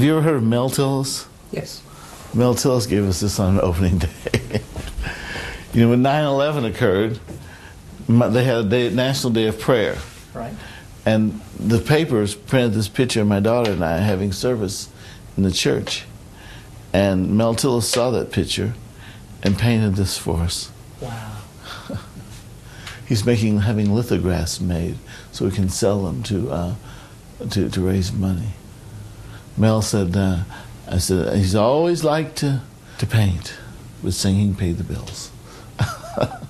you ever heard of Mel Tillis? Yes. Mel Tillis gave us this on opening day. You know, when 9/11 occurred, they had a National Day of Prayer. Right. And the papers printed this picture of my daughter and I having service in the church. And Mel Tillis saw that picture and painted this for us. Wow. He's having lithographs made so we can sell them to raise money. Mel said, I said, he's always liked to paint, but singing paid the bills.